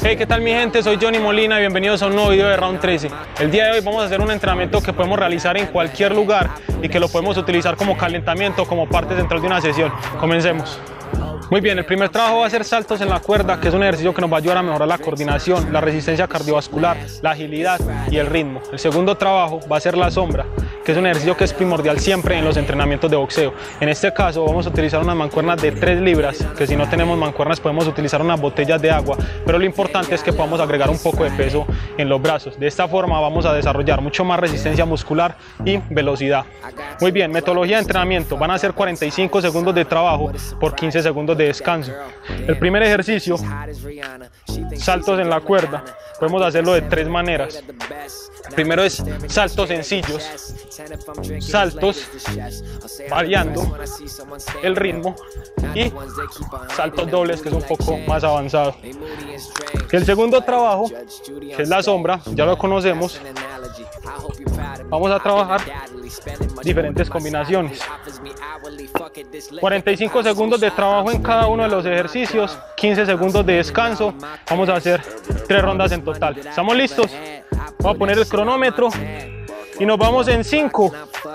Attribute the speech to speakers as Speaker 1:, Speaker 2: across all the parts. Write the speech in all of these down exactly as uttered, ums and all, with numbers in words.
Speaker 1: Hey, ¿qué tal mi gente? Soy Johnny Molina y bienvenidos a un nuevo video de Round trece. El día de hoy vamos a hacer un entrenamiento que podemos realizar en cualquier lugar y que lo podemos utilizar como calentamiento, como parte central de una sesión. Comencemos. Muy bien, el primer trabajo va a ser saltos en la cuerda, que es un ejercicio que nos va a ayudar a mejorar la coordinación, la resistencia cardiovascular, la agilidad y el ritmo. El segundo trabajo va a ser la sombra, que es un ejercicio que es primordial siempre en los entrenamientos de boxeo. En este caso vamos a utilizar unas mancuernas de tres libras, que si no tenemos mancuernas podemos utilizar unas botellas de agua, pero lo importante es que podamos agregar un poco de peso en los brazos. De esta forma vamos a desarrollar mucho más resistencia muscular y velocidad. Muy bien, metodología de entrenamiento, van a ser cuarenta y cinco segundos de trabajo por quince segundos de descanso. El primer ejercicio, saltos en la cuerda, podemos hacerlo de tres maneras. Primero es saltos sencillos, saltos variando el ritmo y saltos dobles, que es un poco más avanzado. El segundo trabajo, que es la sombra, ya lo conocemos. Vamos a trabajar diferentes combinaciones. cuarenta y cinco segundos de trabajo en cada uno de los ejercicios, quince segundos de descanso. Vamos a hacer tres rondas en total. ¿Estamos listos? Voy a poner el cronómetro y nos vamos en cinco,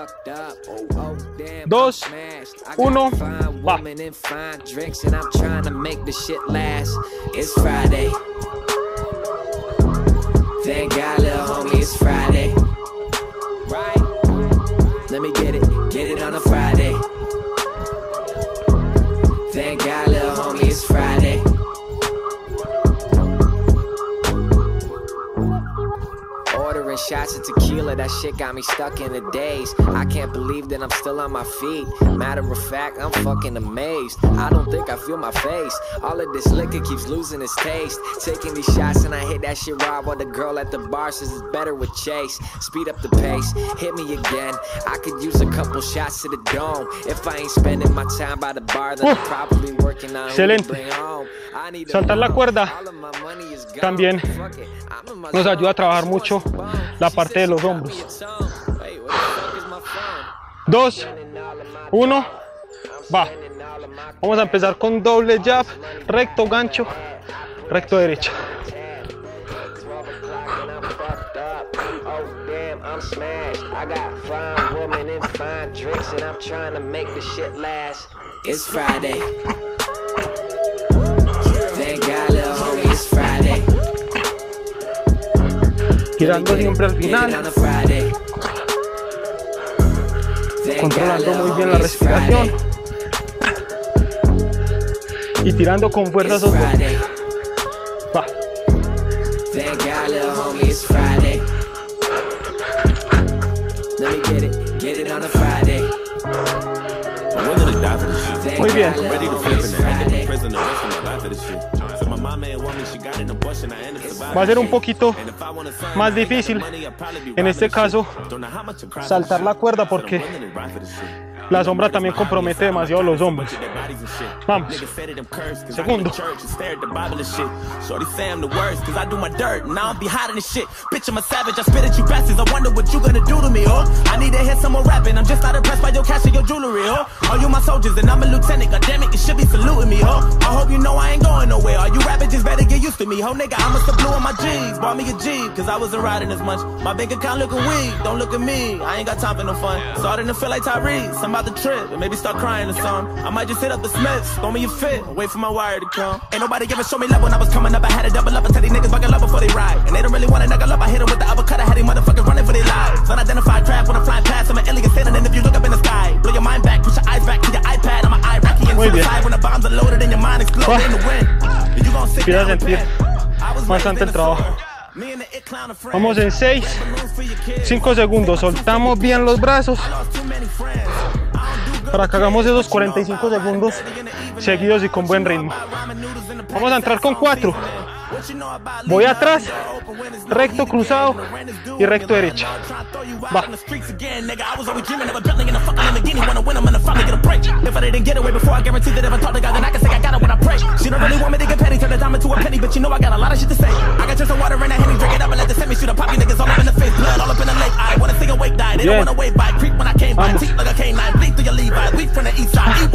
Speaker 1: dos, uno, va.
Speaker 2: Let me get it, get it on a Friday. Thank God, little homie, it's Friday. Ordering shots of tequila, that shit got me stuck in the days. I can't believe that I'm still on my feet. Matter of fact, I'm fucking amazed. I don't think I feel my face. All of this liquor keeps losing its taste. Taking these shots and I hit that shit raw while the girl at the bar says it's better with Chase. Speed up the pace, hit me again. I could use a couple shots to the dome. If I ain't spending my time by the bar, then I'm probably working on who to bring home.
Speaker 1: Saltar la cuerda también nos ayuda a trabajar mucho la parte de los hombros. Dos, uno, va. Vamos a empezar con doble jab, recto, gancho, recto, derecha.
Speaker 2: It's Friday. Thank God, little homie, it's Friday.
Speaker 1: Girando siempre al final, controlando muy bien la respiración y tirando con fuerza esos golpes. Va. Muy bien. Va a ser un poquito más difícil en este caso saltar la cuerda porque la sombra también compromete demasiado los hombros. Vamos. Segundo.
Speaker 3: The trip and maybe start crying or something. I might just hit up the Smiths, throw me a fit, wait for my wire to come. Ain't nobody ever show me love when I was coming up. I had to double up and tell these niggas buckle up before they ride. And they don't really wanna knuckle up. I hit them with the uppercut. I had these motherfuckers running for their lives. Unidentified craft when I'm flying past. I'm an alien standing in if you look up in the sky. Blow your mind back, push your eyes back to your iPad. I'm an Iraqi and suicide when the bombs are loaded and your mind explodes in the wind. You gon' sit down with that.
Speaker 1: Bastante el trabajo. Vamos en seis, cinco segundos. Soltamos bien los brazos para que hagamos esos cuarenta y cinco segundos seguidos y con buen ritmo. Vamos a entrar con cuatro. Voy atrás, recto cruzado y recto derecha. Va.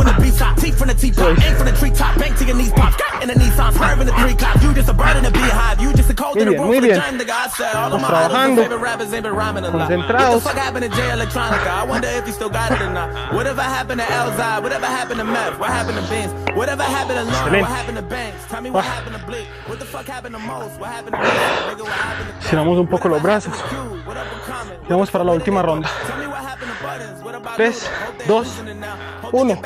Speaker 1: Bien. Vamos. Muy bien, muy bien. Estamos trabajando, concentrados. Estiramos un poco los brazos. Y vamos para la última ronda. tres, dos, uno.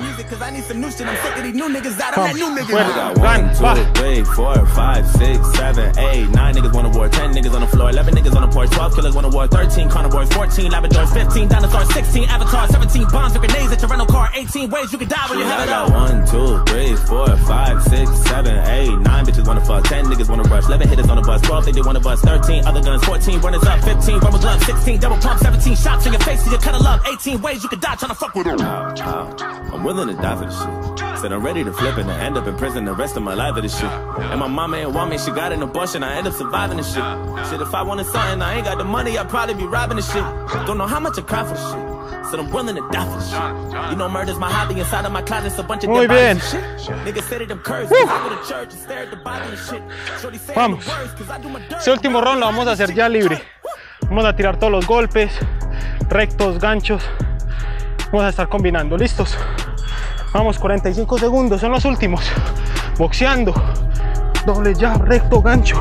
Speaker 1: Vamos, fuera, gan, va.
Speaker 3: four, five, six, seven, eight, nine niggas wanna war, ten niggas on the floor, eleven niggas on the porch, twelve killers wanna war, thirteen carnivores, fourteen labradors, fifteen dinosaurs, sixteen avatars, seventeen bombs with grenades at your rental car, eighteen ways you can die when you have it all. one, two, three, four, five, six, seven, eight, nine bitches wanna fuck, ten niggas wanna rush, eleven hitters on the bus, twelve think they wanna bust, thirteen other guns, fourteen runners up, fifteen rubber gloves, sixteen double pump, seventeen shots in your face till you cut a love, eighteen ways you can die trying to fuck with them. Ow, ow. I'm willing to die for this shit. Said I'm ready to flip and end up in prison the rest of my life for this shit. And my mama ain't want me, she got an abortion, I end up surviving this shit. Shit, if I wanted something, I ain't got the money, I'd probably be robbing this shit. Don't know how much I cry for this shit. Said I'm willing to die for this shit. You know murder's my hobby, inside of my closet it's a bunch of
Speaker 1: Muy bien.
Speaker 3: shit. Niggas said it them curves, I go to church and stare at the Bible and shit. Shorty said
Speaker 1: Vamos.
Speaker 3: the words, cause I do my dirt.
Speaker 1: Este último round lo vamos a hacer ya libre. Vamos a tirar todos los golpes, rectos, ganchos. Vamos a estar combinando, ¿listos? Vamos, cuarenta y cinco segundos, son los últimos. Boxeando, doble jab, recto, gancho.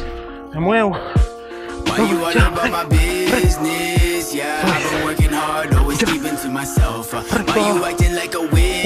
Speaker 1: Me muevo.
Speaker 4: Why you all about my business? Yeah, I've been working hard, always keeping to myself. Uh, Why you acting like a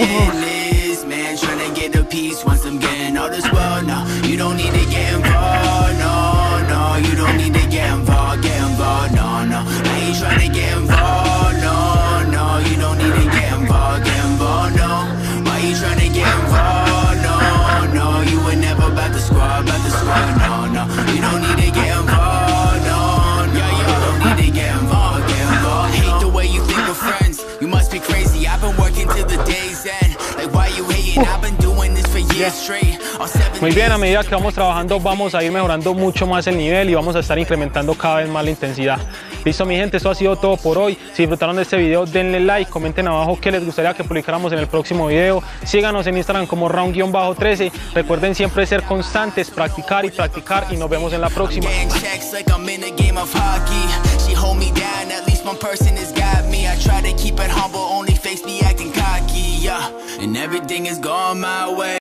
Speaker 4: witness? Man, trying to get a piece once I'm getting all this world. No, you don't need to get involved. No, no, you don't need to get involved. Get involved. No, no, I ain't trying to get involved. No, no, you don't need to get involved. Get involved. No, why you trying to get involved? No, no, you were never about to squad, about to squad. No, no, you don't need to get involved. No, no, you don't need to get involved. Get involved. I hate the way you think of friends. You must be crazy. I've been working till the day's end. Like why you hating? I've been doing this for years straight.
Speaker 1: Muy bien, a medida que vamos trabajando vamos a ir mejorando mucho más el nivel y vamos a estar incrementando cada vez más la intensidad. Listo mi gente, esto ha sido todo por hoy. Si disfrutaron de este video denle like, comenten abajo qué les gustaría que publicáramos en el próximo video. Síganos en Instagram como round trece. Recuerden siempre ser constantes, practicar y practicar y nos vemos en la próxima.